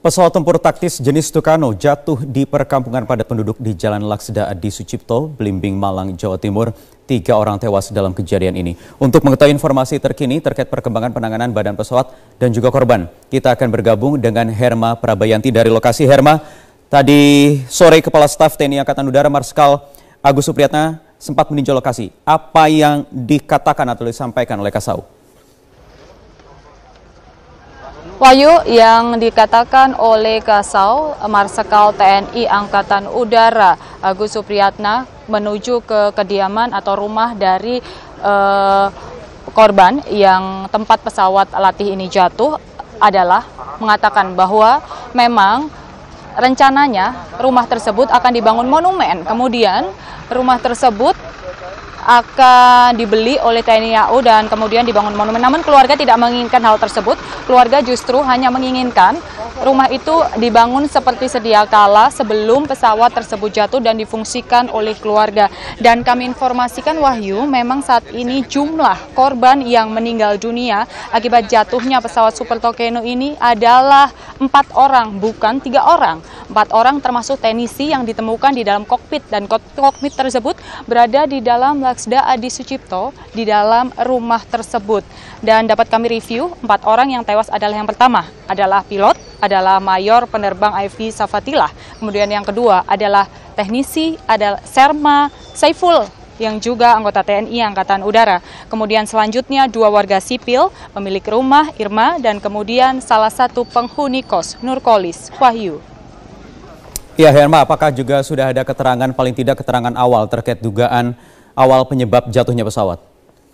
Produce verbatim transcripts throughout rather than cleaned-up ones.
Pesawat tempur taktis jenis Tucano jatuh di perkampungan padat penduduk di Jalan Laksda Adi Sucipto, Blimbing, Malang, Jawa Timur. Tiga orang tewas dalam kejadian ini. Untuk mengetahui informasi terkini terkait perkembangan penanganan badan pesawat dan juga korban, kita akan bergabung dengan Herma Prabayanti dari lokasi. Herma, tadi sore Kepala Staf T N I Angkatan Udara Marskal Agus Supriyatna sempat meninjau lokasi. Apa yang dikatakan atau disampaikan oleh Kasau? Wahyu, yang dikatakan oleh Kasau Marskal T N I Angkatan Udara Agus Supriyatna menuju ke kediaman atau rumah dari eh, korban yang tempat pesawat latih ini jatuh adalah mengatakan bahwa memang rencananya rumah tersebut akan dibangun monumen. Kemudian rumah tersebut akan dibeli oleh T N I A U dan kemudian dibangun monumen. Namun keluarga tidak menginginkan hal tersebut. Keluarga justru hanya menginginkan rumah itu dibangun seperti sedia kala sebelum pesawat tersebut jatuh dan difungsikan oleh keluarga. Dan kami informasikan, Wahyu, memang saat ini jumlah korban yang meninggal dunia akibat jatuhnya pesawat Super Tucano ini adalah empat orang, bukan tiga orang. Empat orang termasuk teknisi yang ditemukan di dalam kokpit, dan kokpit tersebut berada di dalam Laksda Adi Sucipto di dalam rumah tersebut. Dan dapat kami review, empat orang yang tewas adalah yang pertama adalah pilot, adalah Mayor Penerbang Ivy Safatillah. Kemudian yang kedua adalah teknisi, adalah Serma Saiful yang juga anggota T N I Angkatan Udara. Kemudian selanjutnya dua warga sipil, pemilik rumah Irma, dan kemudian salah satu penghuni kos Nurkolis. Wahyu. Ya, Herma, apakah juga sudah ada keterangan, paling tidak keterangan awal terkait dugaan awal penyebab jatuhnya pesawat?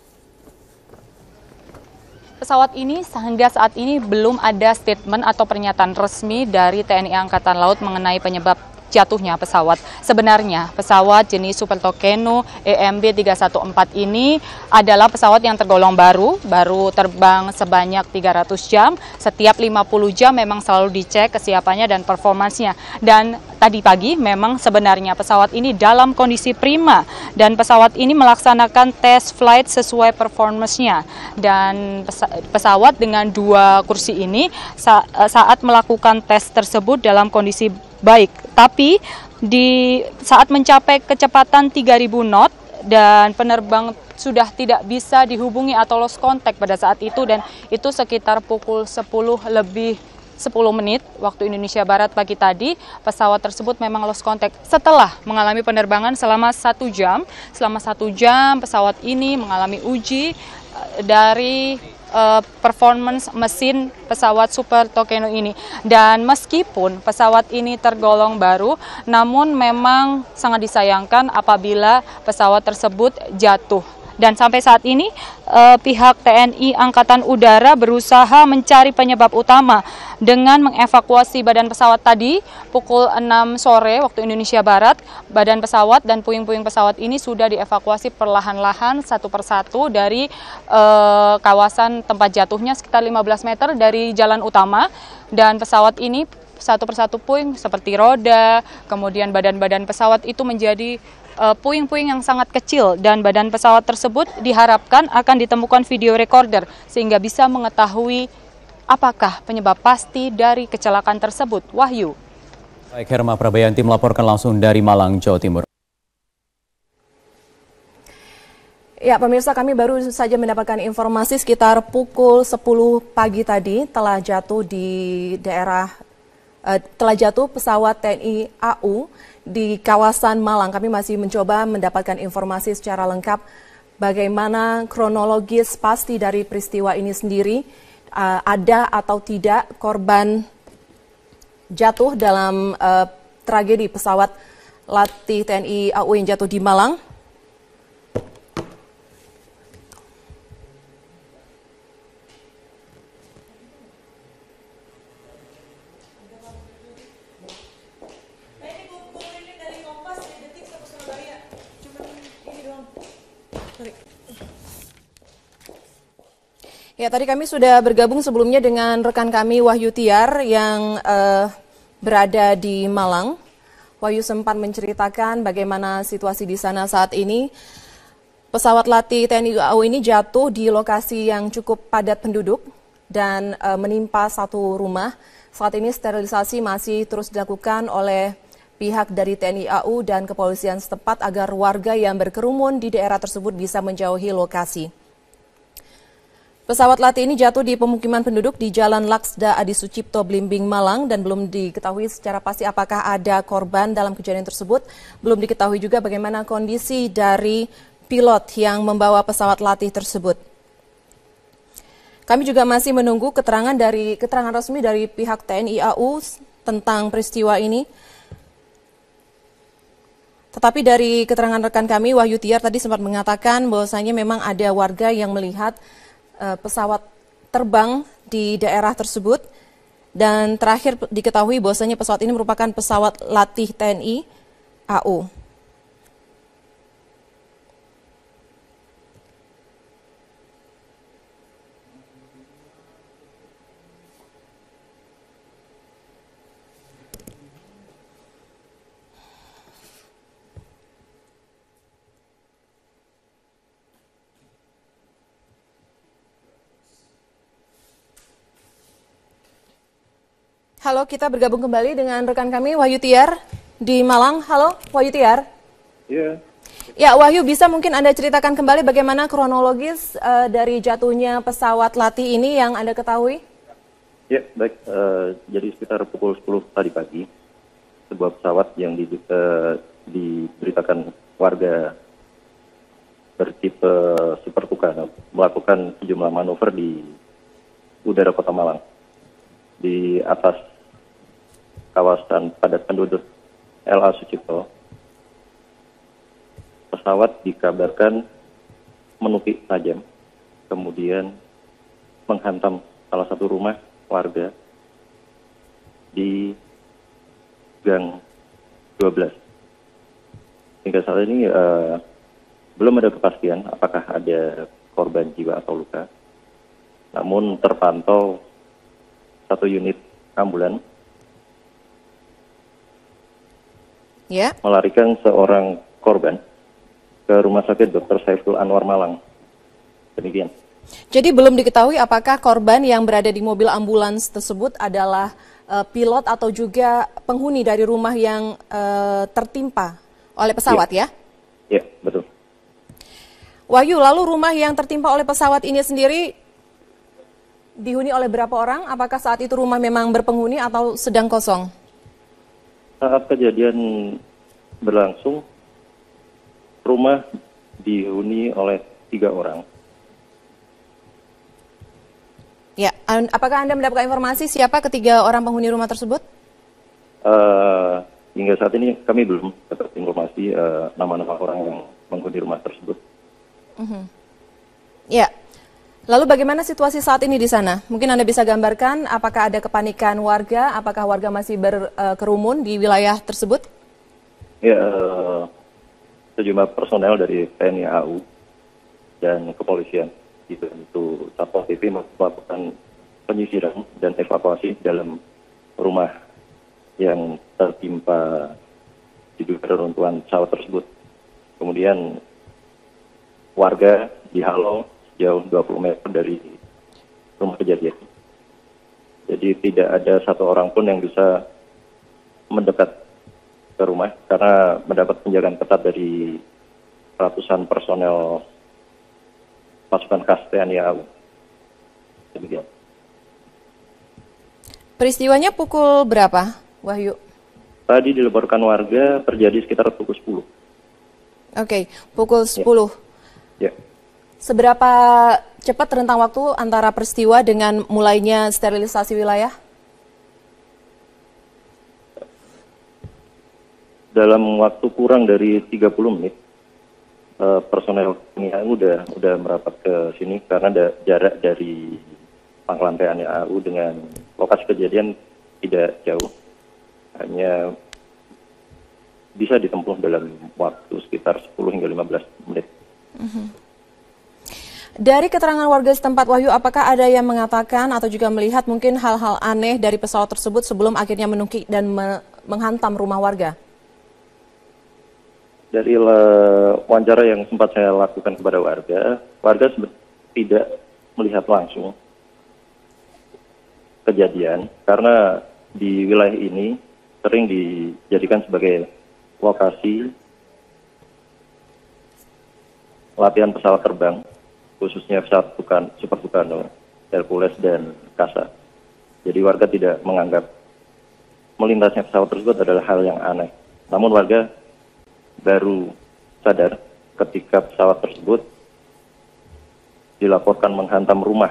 Pesawat ini hingga saat ini belum ada statement atau pernyataan resmi dari T N I Angkatan Laut mengenai penyebab jatuhnya pesawat. Sebenarnya pesawat jenis Super Tucano E M B tiga satu empat ini adalah pesawat yang tergolong baru, baru terbang sebanyak tiga ratus jam. Setiap lima puluh jam memang selalu dicek kesiapannya dan performansnya. Dan tadi pagi memang sebenarnya pesawat ini dalam kondisi prima dan pesawat ini melaksanakan tes flight sesuai performansnya. Dan pesawat dengan dua kursi ini saat melakukan tes tersebut dalam kondisi baik, tapi di saat mencapai kecepatan tiga ribu knot dan penerbang sudah tidak bisa dihubungi atau lost contact pada saat itu, dan itu sekitar pukul sepuluh lebih sepuluh menit waktu Indonesia Barat pagi tadi, pesawat tersebut memang lost contact. Setelah mengalami penerbangan selama satu jam, selama satu jam pesawat ini mengalami uji dari Uh, performance mesin pesawat Super Tucano ini. Dan meskipun pesawat ini tergolong baru, namun memang sangat disayangkan apabila pesawat tersebut jatuh. Dan sampai saat ini eh, pihak T N I Angkatan Udara berusaha mencari penyebab utama dengan mengevakuasi badan pesawat tadi pukul enam sore waktu Indonesia Barat. Badan pesawat dan puing-puing pesawat ini sudah dievakuasi perlahan-lahan satu persatu dari eh, kawasan tempat jatuhnya sekitar lima belas meter dari jalan utama. Dan pesawat ini satu persatu puing seperti roda, kemudian badan-badan pesawat itu menjadi puing-puing yang sangat kecil, dan badan pesawat tersebut diharapkan akan ditemukan video recorder sehingga bisa mengetahui apakah penyebab pasti dari kecelakaan tersebut. Wahyu. Baik, Herma Prabayanti melaporkan langsung dari Malang, Jawa Timur. Ya, pemirsa, kami baru saja mendapatkan informasi sekitar pukul sepuluh pagi tadi telah jatuh di daerah uh, telah jatuh pesawat T N I A U di kawasan Malang. Kami masih mencoba mendapatkan informasi secara lengkap bagaimana kronologis pasti dari peristiwa ini sendiri, uh, ada atau tidak korban jatuh dalam uh, tragedi pesawat latih T N I A U yang jatuh di Malang. Ya, tadi kami sudah bergabung sebelumnya dengan rekan kami Wahyu Tiar yang uh, berada di Malang. Wahyu sempat menceritakan bagaimana situasi di sana saat ini. Pesawat latih T N I A U ini jatuh di lokasi yang cukup padat penduduk dan e, menimpa satu rumah. Saat ini sterilisasi masih terus dilakukan oleh pihak dari T N I A U dan kepolisian setempat agar warga yang berkerumun di daerah tersebut bisa menjauhi lokasi. Pesawat latih ini jatuh di pemukiman penduduk di Jalan Laksda Adi Sucipto, Blimbing, Malang, dan belum diketahui secara pasti apakah ada korban dalam kejadian tersebut. Belum diketahui juga bagaimana kondisi dari pilot yang membawa pesawat latih tersebut. Kami juga masih menunggu keterangan dari keterangan resmi dari pihak T N I A U tentang peristiwa ini. Tetapi dari keterangan rekan kami, Wahyu Tiar tadi sempat mengatakan bahwasanya memang ada warga yang melihat uh, pesawat terbang di daerah tersebut. Dan terakhir diketahui bahwasanya pesawat ini merupakan pesawat latih T N I A U. Halo, kita bergabung kembali dengan rekan kami Wahyu Tiar di Malang. Halo, Wahyu Tiar. Iya. Ya, Wahyu, bisa mungkin Anda ceritakan kembali bagaimana kronologis uh, dari jatuhnya pesawat latih ini yang Anda ketahui? Ya, baik. Uh, jadi sekitar pukul sepuluh tadi pagi, sebuah pesawat yang di, uh, diberitakan warga bertipe Super Tucano melakukan sejumlah manuver di udara Kota Malang. Di atas kawasan padat penduduk L A Sucipto, pesawat dikabarkan menukik tajam, kemudian menghantam salah satu rumah warga di Gang dua belas. Hingga saat ini uh, belum ada kepastian apakah ada korban jiwa atau luka, namun terpantau satu unit ambulan Ya. melarikan seorang korban ke Rumah Sakit Dokter Saiful Anwar Malang. Demikian. Jadi belum diketahui apakah korban yang berada di mobil ambulans tersebut adalah uh, pilot atau juga penghuni dari rumah yang uh, tertimpa oleh pesawat ya? Ya, betul. Wahyu, lalu rumah yang tertimpa oleh pesawat ini sendiri dihuni oleh berapa orang? Apakah saat itu rumah memang berpenghuni atau sedang kosong? Saat kejadian berlangsung, rumah dihuni oleh tiga orang. Ya, apakah Anda mendapatkan informasi siapa ketiga orang penghuni rumah tersebut? Uh, hingga saat ini kami belum dapat informasi uh, nama-nama orang yang menghuni rumah tersebut. Uh-huh. Ya, lalu bagaimana situasi saat ini di sana? Mungkin Anda bisa gambarkan apakah ada kepanikan warga, apakah warga masih berkerumun di wilayah tersebut? Ya, uh, sejumlah personel dari T N I A U dan kepolisian itu Satpol P P melakukan penyisiran dan evakuasi dalam rumah yang tertimpa diduga reruntuhan pesawat tersebut. Kemudian warga dihalau jauh dua puluh meter dari rumah kejadian. Jadi tidak ada satu orang pun yang bisa mendekat ke rumah karena mendapat penjagaan ketat dari ratusan personel pasukan khas T N I A U. Demikian. Peristiwanya pukul berapa, Wahyu? Tadi dilaporkan warga terjadi sekitar pukul sepuluh. Oke, pukul sepuluh. Ya. Ya. Seberapa cepat rentang waktu antara peristiwa dengan mulainya sterilisasi wilayah? Dalam waktu kurang dari tiga puluh menit, uh, personel T N I A U udah udah merapat ke sini karena ada jarak dari pangkalan T N I A U dengan lokasi kejadian tidak jauh, hanya bisa ditempuh dalam waktu sekitar sepuluh hingga lima belas menit. Uh-huh. Dari keterangan warga setempat, Wahyu, apakah ada yang mengatakan atau juga melihat mungkin hal-hal aneh dari pesawat tersebut sebelum akhirnya menukik dan me- menghantam rumah warga? Dari uh, wawancara yang sempat saya lakukan kepada warga, warga tidak melihat langsung kejadian karena di wilayah ini sering dijadikan sebagai lokasi latihan pesawat terbang, khususnya pesawat Tukan, Super Tucano, Hercules, dan Kasa. Jadi warga tidak menganggap melintasnya pesawat tersebut adalah hal yang aneh. Namun warga baru sadar ketika pesawat tersebut dilaporkan menghantam rumah.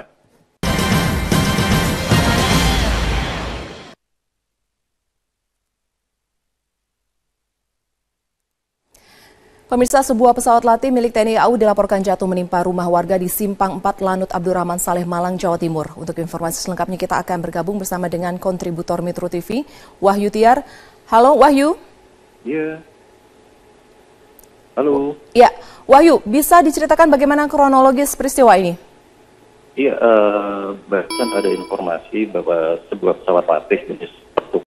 Pemirsa, sebuah pesawat latih milik T N I A U dilaporkan jatuh menimpa rumah warga di Simpang empat Lanut Abdurrahman Saleh, Malang, Jawa Timur. Untuk informasi selengkapnya kita akan bergabung bersama dengan kontributor Metro T V, Wahyu Tiar. Halo Wahyu. Iya. Halo. Ya, Wahyu, bisa diceritakan bagaimana kronologis peristiwa ini? Iya, uh, bahkan ada informasi bahwa sebuah pesawat latih jenis